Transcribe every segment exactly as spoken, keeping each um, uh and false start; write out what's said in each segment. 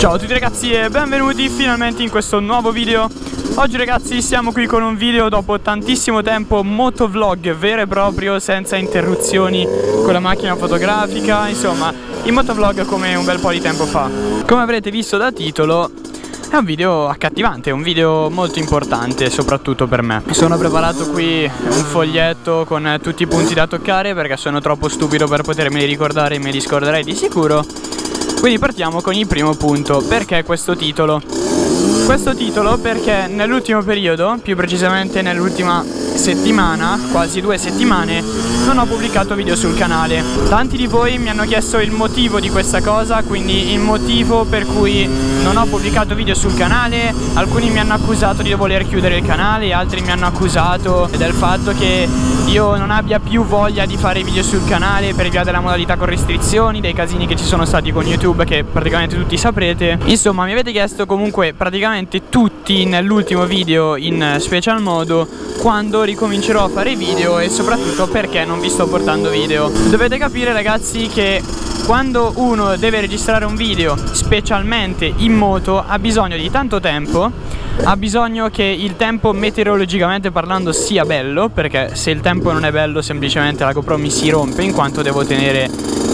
Ciao a tutti ragazzi e benvenuti finalmente in questo nuovo video. Oggi ragazzi siamo qui con un video dopo tantissimo tempo, motovlog vero e proprio, senza interruzioni con la macchina fotografica, insomma il motovlog come un bel po' di tempo fa. Come avrete visto dal titolo è un video accattivante, un video molto importante soprattutto per me. Mi sono preparato qui un foglietto con tutti i punti da toccare perché sono troppo stupido per potermi ricordare e me li scorderei di sicuro. Quindi partiamo con il primo punto. Perché questo titolo? Questo titolo perché nell'ultimo periodo, più precisamente nell'ultima settimana, quasi due settimane, non ho pubblicato video sul canale. Tanti di voi mi hanno chiesto il motivo di questa cosa, quindi il motivo per cui non ho pubblicato video sul canale. Alcuni mi hanno accusato di voler chiudere il canale, altri mi hanno accusato del fatto che io non abbia più voglia di fare video sul canale per via della modalità con restrizioni, dei casini che ci sono stati con YouTube che praticamente tutti saprete. Insomma mi avete chiesto comunque praticamente tutti nell'ultimo video in special modo quando ricomincerò a fare video e soprattutto perché non vi sto portando video. Dovete capire ragazzi che quando uno deve registrare un video, specialmente in moto, ha bisogno di tanto tempo, ha bisogno che il tempo meteorologicamente parlando sia bello, perché se il tempo non è bello semplicemente la GoPro mi si rompe in quanto devo tenere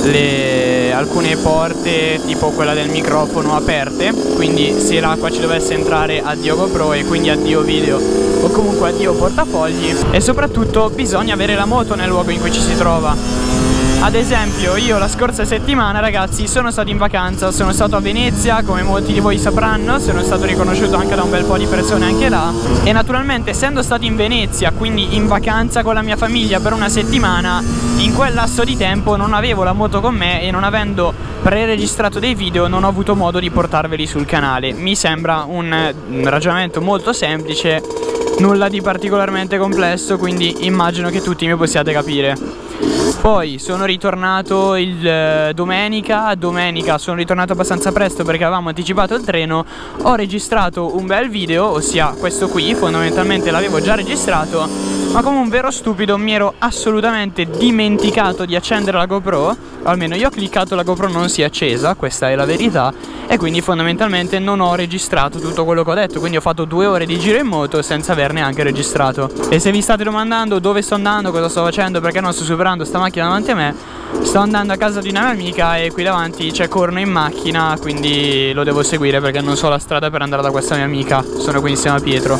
le, alcune porte tipo quella del microfono aperte, quindi se l'acqua ci dovesse entrare addio GoPro e quindi addio video o comunque addio portafogli. E soprattutto bisogna avere la moto nel luogo in cui ci si trova. Ad esempio io la scorsa settimana ragazzi sono stato in vacanza, sono stato a Venezia, come molti di voi sapranno, sono stato riconosciuto anche da un bel po' di persone anche là. E naturalmente essendo stato in Venezia, quindi in vacanza con la mia famiglia per una settimana, in quel lasso di tempo non avevo la moto con me e non avendo pre-registrato dei video non ho avuto modo di portarveli sul canale. Mi sembra un ragionamento molto semplice, nulla di particolarmente complesso, quindi immagino che tutti mi possiate capire. Poi sono ritornato il eh, domenica, domenica sono ritornato abbastanza presto perché avevamo anticipato il treno. Ho registrato un bel video, ossia questo qui, fondamentalmente l'avevo già registrato, ma come un vero stupido mi ero assolutamente dimenticato di accendere la GoPro, o almeno io ho cliccato, la GoPro non si è accesa, questa è la verità, e quindi fondamentalmente non ho registrato tutto quello che ho detto, quindi ho fatto due ore di giro in moto senza aver neanche registrato. E se vi state domandando dove sto andando, cosa sto facendo, perché non sto superando sta macchina davanti a me, sto andando a casa di una mia amica e qui davanti c'è Corno in macchina, quindi lo devo seguire perché non so la strada per andare da questa mia amica. Sono qui insieme a Pietro.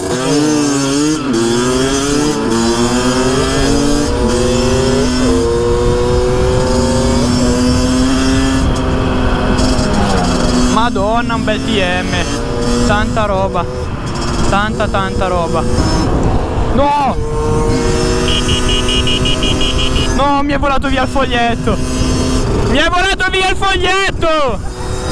Madonna, un bel T M, tanta roba, tanta tanta roba. No! No, mi è volato via il foglietto! Mi è volato via il foglietto!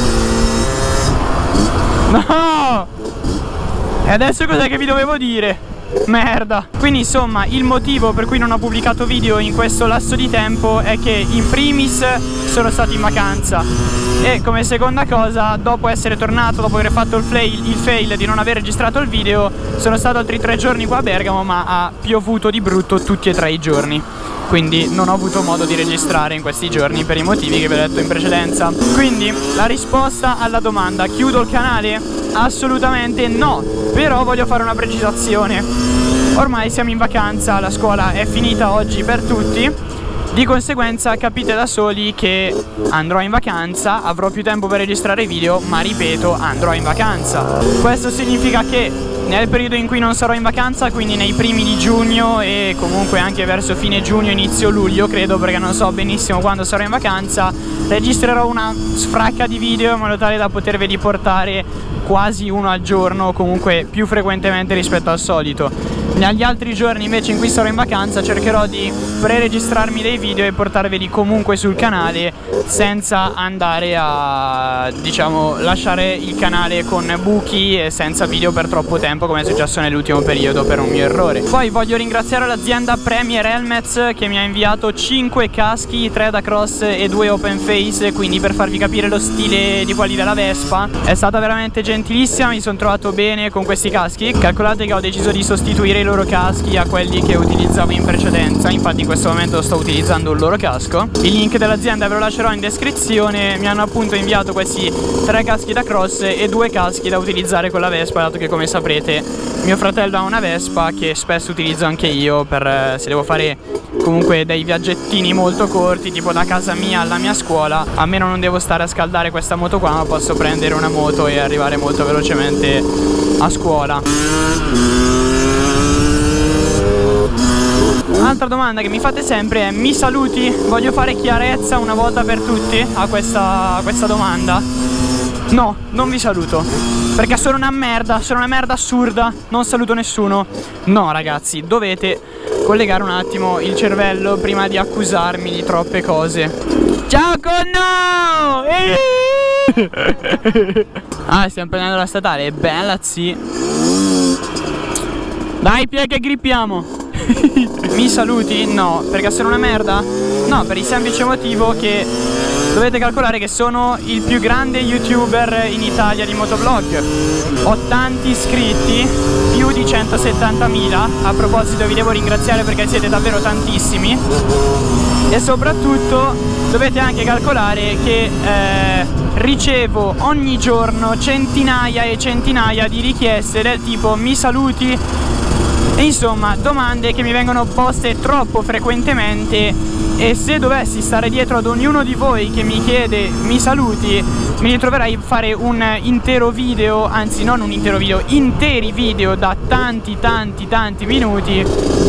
No! E adesso cos'è che vi dovevo dire? Merda. Quindi insomma il motivo per cui non ho pubblicato video in questo lasso di tempo è che in primis sono stato in vacanza e come seconda cosa, dopo essere tornato, dopo aver fatto il fail, il fail di non aver registrato il video, sono stato altri tre giorni qua a Bergamo, ma ha piovuto di brutto tutti e tre i giorni, quindi non ho avuto modo di registrare in questi giorni per i motivi che vi ho detto in precedenza. Quindi la risposta alla domanda: chiudo il canale? Assolutamente no, però voglio fare una precisazione. Ormai siamo in vacanza, la scuola è finita oggi per tutti, di conseguenza capite da soli che andrò in vacanza, avrò più tempo per registrare video, ma ripeto, andrò in vacanza. Questo significa che nel periodo in cui non sarò in vacanza, quindi nei primi di giugno e comunque anche verso fine giugno, inizio luglio credo, perché non so benissimo quando sarò in vacanza, registrerò una sfracca di video in modo tale da poterveli portare quasi uno al giorno, comunque più frequentemente rispetto al solito. Negli altri giorni invece in cui sarò in vacanza cercherò di pre-registrarmi dei video e portarveli comunque sul canale senza andare a, diciamo, lasciare il canale con buchi e senza video per troppo tempo come è successo nell'ultimo periodo per un mio errore. Poi voglio ringraziare l'azienda Premier Helmets che mi ha inviato cinque caschi, tre da cross e due open face, quindi per farvi capire lo stile di quelli della Vespa. È stata veramente gentilissima, mi sono trovato bene con questi caschi. Calcolate che ho deciso di sostituire il loro caschi a quelli che utilizzavo in precedenza. Infatti in questo momento sto utilizzando un loro casco. Il link dell'azienda ve lo lascerò in descrizione. Mi hanno appunto inviato questi tre caschi da cross e due caschi da utilizzare con la Vespa, dato che, come saprete, mio fratello ha una Vespa che spesso utilizzo anche io per se devo fare comunque dei viaggettini molto corti, tipo da casa mia alla mia scuola. Almeno non devo stare a scaldare questa moto qua, ma posso prendere una moto e arrivare molto velocemente a scuola. Un'altra domanda che mi fate sempre è: mi saluti? Voglio fare chiarezza una volta per tutti a questa, a questa domanda. No, non vi saluto, perché sono una merda, sono una merda assurda, non saluto nessuno. No ragazzi, dovete collegare un attimo il cervello prima di accusarmi di troppe cose. Ciao conno! Ah, stiamo prendendo la statale, è bella sì. Dai Pie che grippiamo. Mi saluti? No, perché sono una merda? No, per il semplice motivo che dovete calcolare che sono il più grande youtuber in Italia di motovlog. Ho tanti iscritti, più di centosettantamila. A proposito vi devo ringraziare perché siete davvero tantissimi. E soprattutto dovete anche calcolare che eh, ricevo ogni giorno centinaia e centinaia di richieste del tipo: mi saluti? E insomma, domande che mi vengono poste troppo frequentemente, e se dovessi stare dietro ad ognuno di voi che mi chiede mi saluti, mi ritroverai a fare un intero video, anzi non un intero video, interi video da tanti tanti tanti minuti,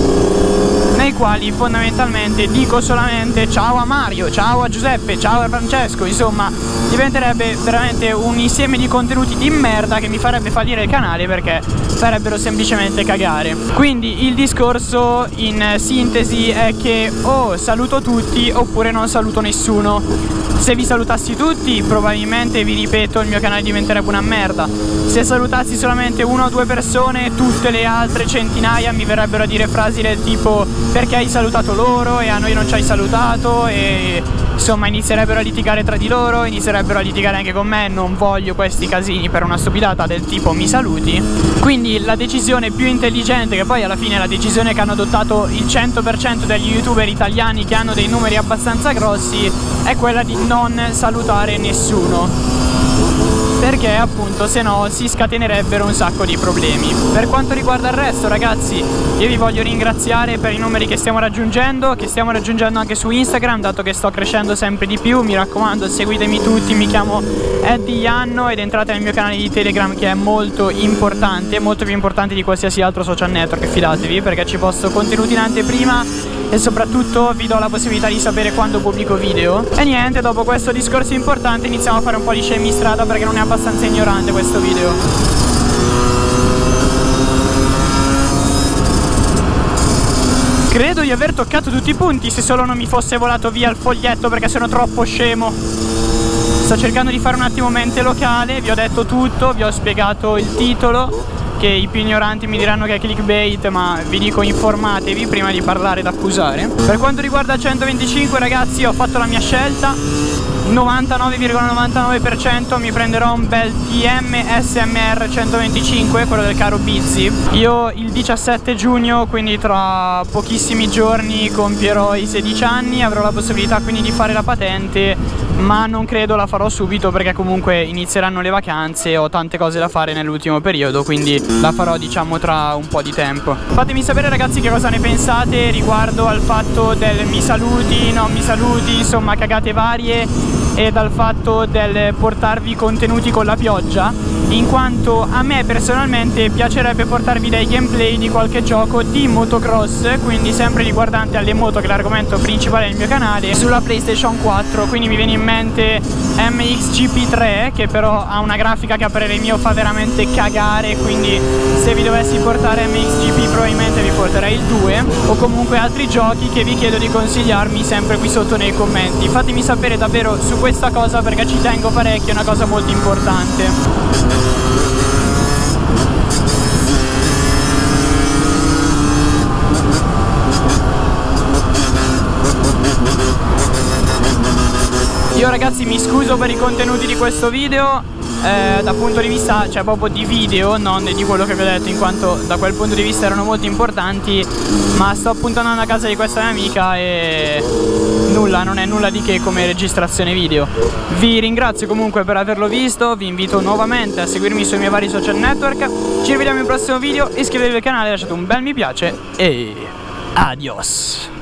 nei quali fondamentalmente dico solamente ciao a Mario, ciao a Giuseppe, ciao a Francesco. Insomma, diventerebbe veramente un insieme di contenuti di merda che mi farebbe fallire il canale, perché farebbero semplicemente cagare. Quindi il discorso in sintesi è che o saluto tutti oppure non saluto nessuno. Se vi salutassi tutti, probabilmente, vi ripeto, il mio canale diventerebbe una merda. Se salutassi solamente una o due persone, tutte le altre centinaia mi verrebbero a dire frasi del tipo: perché hai salutato loro e a noi non ci hai salutato, e insomma inizierebbero a litigare tra di loro, inizierebbero a litigare anche con me. Non voglio questi casini per una stupidata del tipo mi saluti. Quindi la decisione più intelligente, che poi alla fine è la decisione che hanno adottato il cento per cento degli youtuber italiani che hanno dei numeri abbastanza grossi, è quella di non salutare nessuno, perché appunto se no si scatenerebbero un sacco di problemi. Per quanto riguarda il resto ragazzi, io vi voglio ringraziare per i numeri che stiamo raggiungendo, che stiamo raggiungendo anche su Instagram, dato che sto crescendo sempre di più. Mi raccomando, seguitemi tutti, mi chiamo Eddie Ianno, ed entrate nel mio canale di Telegram, che è molto importante, molto più importante di qualsiasi altro social network, fidatevi, perché ci posto contenuti in anteprima e soprattutto vi do la possibilità di sapere quando pubblico video. E niente, dopo questo discorso importante iniziamo a fare un po' di scemistrada, perché non è abbastanza ignorante questo video. Credo di aver toccato tutti i punti, se solo non mi fosse volato via il foglietto perché sono troppo scemo. Sto cercando di fare un attimo mente locale, vi ho detto tutto, vi ho spiegato il titolo, che i più ignoranti mi diranno che è clickbait, ma vi dico informatevi prima di parlare ed accusare. Per quanto riguarda il centoventicinque ragazzi, ho fatto la mia scelta, novantanove virgola novantanove per cento mi prenderò un bel T M S M R centoventicinque, quello del caro Bizzi. Io il diciassette giugno, quindi tra pochissimi giorni, compierò i sedici anni, avrò la possibilità quindi di fare la patente, ma non credo la farò subito, perché comunque inizieranno le vacanze e ho tante cose da fare nell'ultimo periodo, quindi la farò diciamo tra un po' di tempo. Fatemi sapere ragazzi che cosa ne pensate riguardo al fatto del mi saluti, non mi saluti, insomma cagate varie, e dal fatto del portarvi contenuti con la pioggia, in quanto a me personalmente piacerebbe portarvi dei gameplay di qualche gioco di motocross, quindi sempre riguardante alle moto, che è l'argomento principale del mio canale, sulla PlayStation quattro. Quindi mi viene in mente M X G P tre, che però ha una grafica che a parere mio fa veramente cagare, quindi se vi dovessi portare M X G P probabilmente vi porterei il due, o comunque altri giochi che vi chiedo di consigliarmi sempre qui sotto nei commenti. Fatemi sapere davvero su questa cosa, perché ci tengo parecchio, è una cosa molto importante. Io ragazzi mi scuso per i contenuti di questo video, eh, dal punto di vista, cioè proprio di video, non di quello che vi ho detto, in quanto da quel punto di vista erano molto importanti, ma sto appunto andando a casa di questa mia amica e nulla, non è nulla di che come registrazione video. Vi ringrazio comunque per averlo visto, vi invito nuovamente a seguirmi sui miei vari social network, ci rivediamo in prossimo video, iscrivetevi al canale, lasciate un bel mi piace e adios!